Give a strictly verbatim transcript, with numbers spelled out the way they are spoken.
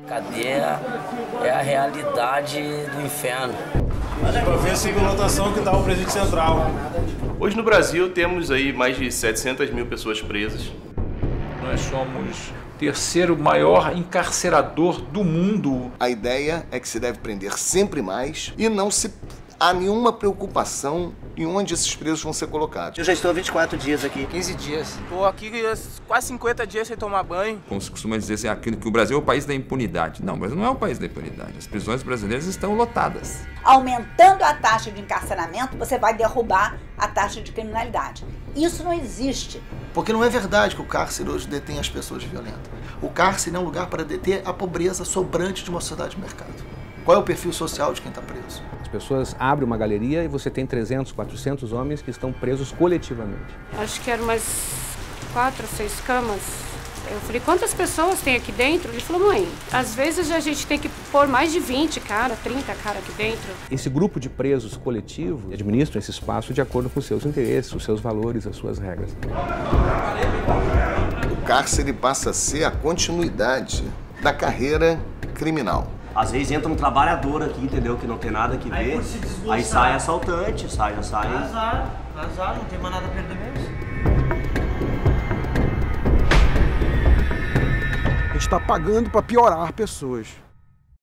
Cadeia é a realidade do inferno. Para ver a superlotação que está o Presídio Central. Hoje no Brasil temos aí mais de setecentas mil pessoas presas. Nós somos o terceiro maior encarcerador do mundo. A ideia é que se deve prender sempre mais e não se há nenhuma preocupação em onde esses presos vão ser colocados. Eu já estou há vinte e quatro dias aqui. quinze dias. Estou aqui quase cinquenta dias sem tomar banho. Como se costuma dizer assim, aquilo que o Brasil é o país da impunidade. Não, mas não é o país da impunidade. As prisões brasileiras estão lotadas. Aumentando a taxa de encarceramento, você vai derrubar a taxa de criminalidade. Isso não existe. Porque não é verdade que o cárcere hoje detém as pessoas violentas. O cárcere é um lugar para deter a pobreza sobrante de uma sociedade de mercado. Qual é o perfil social de quem está preso? As pessoas abrem uma galeria e você tem trezentos, quatrocentos homens que estão presos coletivamente. Acho que eram umas quatro, seis camas. Eu falei, quantas pessoas tem aqui dentro? Ele falou, mãe, às vezes a gente tem que pôr mais de vinte cara, trinta cara aqui dentro. Esse grupo de presos coletivos administram esse espaço de acordo com os seus interesses, os seus valores, as suas regras. O cárcere passa a ser a continuidade da carreira criminal. Às vezes entra um trabalhador aqui, entendeu? Que não tem nada que ver. Aí, aí sai assaltante, sai, já sai. Azar, azar, não tem mais nada a perder mesmo. A gente está pagando para piorar pessoas.